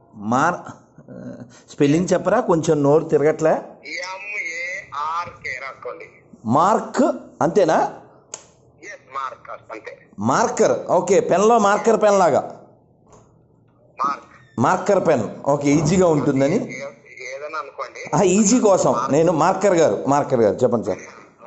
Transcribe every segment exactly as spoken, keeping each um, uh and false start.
మార్ స్పెల్లింగ్ చెప్పరా, కొంచెం నోరు తిరగట్లే. మార్క్ అంతేనా? Marker, okay. పెన్లో మార్కర్ పెన్ లాగా, మార్కర్ పెన్, ఓకే. ఈజీగా ఉంటుందని, ఈజీ కోసం నేను మార్కర్ గారు మార్కర్ గారు చెప్పండి సార్.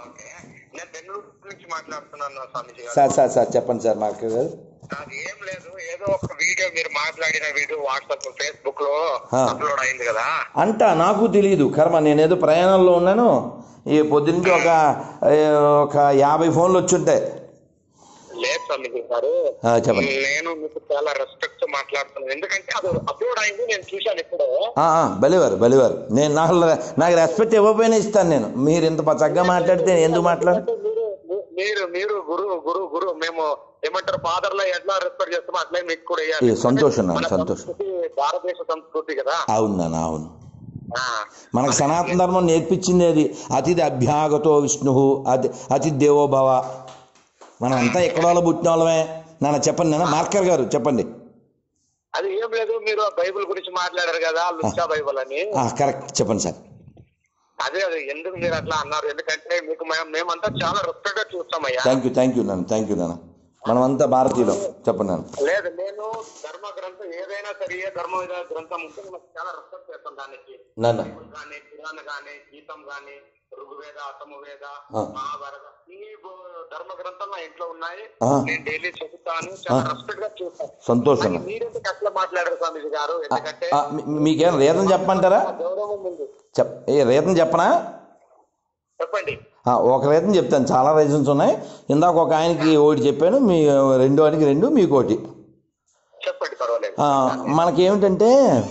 సార్ సార్ సార్ చెప్పండి సార్ మార్కర్ గారు. ఏం లేదు, ఏదో ఒక వీడియో మీరు మాట్లాడిన వీడియో వాట్సాప్ ఫేస్బుక్ లో అప్లోడ్ అయింది కదా అంట. నాకు తెలియదు కర్మ, నేనేదో ప్రయాణంలో ఉన్నాను. ఈ పొద్దున్నే ఒక ఒక యాభై ఫోన్లు వచ్చి ఉంటాయి. లేదు స్వామి గారు, చెప్పండి. నేను మీకు చాలా రెస్పెక్ట్ తో మాట్లాడుతున్నాను, ఎందుకంటే అది అప్లోడ్ అయింది, నేను చూశాను ఇప్పుడు. బలివారు బలివారు నేను నాకు నాకు రెస్పెక్ట్ ఇవ్వకపోయినా ఇస్తాను నేను. మీరు ఇంత చక్కగా మాట్లాడితే ఎందుకు మాట్లాడు? మీరు మీరు గురు గురు గురు మేము ఏమంటారు, ఫాదర్ లో ఎట్లా రెస్పెక్ట్ చేస్తామో అట్లే మీకు కూడా సంతోషం సంతోషం. భారతదేశ సంస్కృతి కదా. అవునా, అవును. మనకు సనాతన ధర్మం నేర్పించింది అది. అతిథి అభ్యాగతో విష్ణు అతి అతిథి దేవోభవ. మనం అంతా ఎక్కడో పుట్టిన వాళ్ళమే. నాన్న చెప్పండి, నాన్న మార్కర్ గారు చెప్పండి. అది ఏం లేదు, మీరు బైబుల్ గురించి మాట్లాడారు కదా, లుచ్చా బైబుల్ అని. కరెక్ట్, చెప్పండి సార్. అదే అదే ఎందుకు మీరు అట్లా అన్నారు, ఎందుకంటే మీకు మేమంతా చాలా రెస్పెక్ట్ గా చూస్తామయ్యా. థ్యాంక్ యూ థ్యాంక్ యూ నాన్న, థ్యాంక్ యూ నాన్న. మనమంతా భారతీయులం. చెప్పండి నాన్న. లేదు, నేను ధర్మ గ్రంథం ఏదైనా సరే, ఏ ధర్మ గ్రంథం ఉంటే నాకు చాలా రెస్పెక్ట్ చేస్తాను దానికి. బైబుల్ కానీ, పురాణ కానీ, గీతం కానీ, ఋగ్వేద, అథర్వవేద, మహాభారత, ఈ ధర్మ గ్రంథం నా ఇంట్లో ఉన్నాయి. నేను డైలీ చదువుతాను, చాలా రెస్పెక్ట్ గా చూస్తాను. సంతోషం. మీరెందుకు అట్లా మాట్లాడారు స్వామీజీ గారు? ఎందుకంటే మీకేం రీజన్ చెప్పమంటారా? గౌరవం ఉంది. ఏ రీజన్ చెప్పనా? చెప్పండి. ఒక రీజన్ చెప్తాను, చాలా రీజన్స్ ఉన్నాయి. ఇందాక ఒక ఆయనకి ఒకటి చెప్పాను, మీ రెండో ఆయనకి రెండు, మీకు ఒకటి చెప్పండి. పర్వాలేదు. మనకేమిటంటే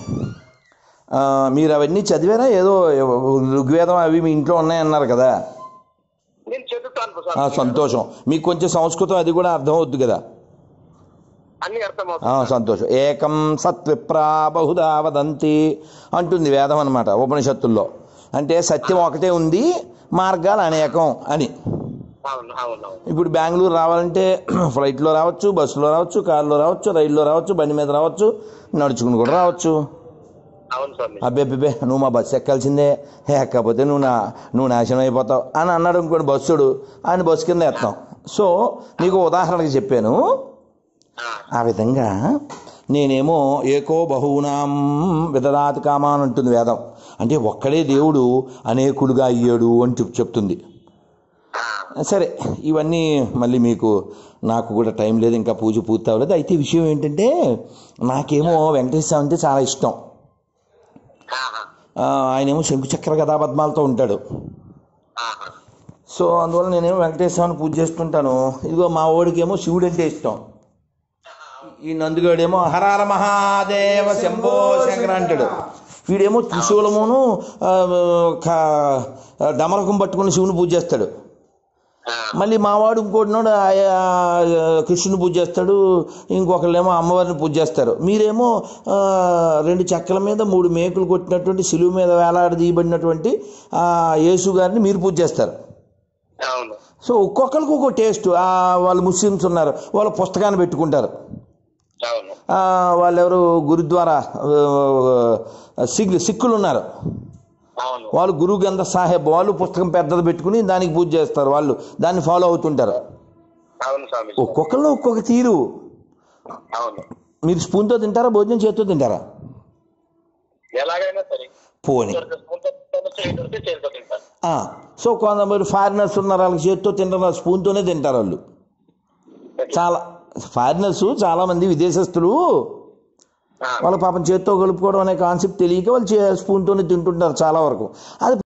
మీరు అవన్నీ చదివారా? ఏదో ఋగ్వేదం అవి మీ ఇంట్లో ఉన్నాయన్నారు కదా. నేను చదువుతాను. సంతోషం. మీకు కొంచెం సంస్కృతం అది కూడా అర్థం అవుద్ది కదా. అన్ని అర్థమవుతుంది. సంతోషం. ఏకం సత్విప్రా బహుదా వదంతి అంటుంది వేదం అనమాట, ఉపనిషత్తుల్లో. అంటే సత్యం ఒకటే ఉంది, మార్గాలు అనేకం అని. ఇప్పుడు బెంగళూరు రావాలంటే ఫ్లైట్లో రావచ్చు, బస్సులో రావచ్చు, కారులో రావచ్చు, రైల్లో రావచ్చు, బండి మీద రావచ్చు, నడుచుకుని కూడా రావచ్చు. అబ్బే అబ్బే నువ్వు మా బస్సు ఎక్కాల్సిందే, ఎక్కకపోతే నువ్వు నా నువ్వు నాశనం అయిపోతావు అని అన్నాడు ఇంకోటి బస్సుడు, ఆయన బస్సు కింద ఎత్తాం. సో నీకు ఉదాహరణకి చెప్పాను. ఆ విధంగా నేనేమో ఏకో బహూనాం విదదాతి కామాన్ అంటుంది వేదం. అంటే ఒక్కడే దేవుడు అనేకులుగా అయ్యాడు అని చెప్ చెప్తుంది సరే, ఇవన్నీ మళ్ళీ మీకు నాకు కూడా టైం లేదు, ఇంకా పూజ పూర్తి అవ్వలేదు. అయితే విషయం ఏంటంటే, నాకేమో వెంకటేశ్వర అంటే చాలా ఇష్టం. ఆయనేమో శంకుచక్ర గదాపద్మాలతో ఉంటాడు. సో అందువల్ల నేనేమో వెంకటేశ్వరాన్ని పూజ చేస్తుంటాను. ఇదిగో మా ఓడికేమో శివుడు అంటే ఇష్టం. ఈ నందుగాడేమో హరహర మహాదేవ శంభో శంకర అంటాడు. వీడేమో త్రిశూలమును డమరకం పట్టుకుని శివుని పూజ చేస్తాడు. మళ్ళీ మావాడు ఇంకోటినోడు కృష్ణుని పూజ చేస్తాడు, ఇంకొకళ్ళేమో అమ్మవారిని పూజ చేస్తారు. మీరేమో రెండు చెక్కల మీద మూడు మేకులు కొట్టినటువంటి శిలువు మీద వేలాడి తీయబడినటువంటి ఆ యేసు గారిని మీరు పూజ చేస్తారు. సో ఒక్కొక్కరికి ఒక్కో టేస్ట్. వాళ్ళు ముస్లిమ్స్ ఉన్నారు, వాళ్ళ పుస్తకాన్ని పెట్టుకుంటారు. వాళ్ళెవరు గురుద్వారా సిక్ సిక్కులు ఉన్నారు, వాళ్ళు గురు గ్రంథ సాహెబ్, వాళ్ళు పుస్తకం పెద్దది పెట్టుకుని దానికి పూజ చేస్తారు, వాళ్ళు దాన్ని ఫాలో అవుతుంటారు. ఒక్కొక్కళ్ళు ఒక్కొక్క తీరు. మీరు స్పూన్తో తింటారా, భోజనం చేతితో తింటారా? పోనీ. సో కొంతమంది ఫారినర్స్ ఉన్నారు, వాళ్ళకి చేతితో తింటారు, స్పూన్తోనే తింటారు వాళ్ళు. చాలా ఫారినర్స్, చాలా మంది విదేశస్తులు, వాళ్ళ పాపం చేత్తో కలుపుకోవడం అనే కాన్సెప్ట్ తెలియక వాళ్ళు స్పూన్తోనే తింటుంటారు చాలా వరకు. అది